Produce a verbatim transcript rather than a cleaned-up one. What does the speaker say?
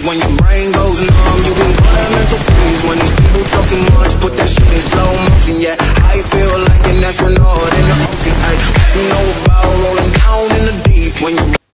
When your brain goes numb, you can call that mental freeze. When these people talk too much, put that shit in slow motion. Yeah, I feel like an astronaut in the ocean. Ay, what you know about rolling down in the deep when you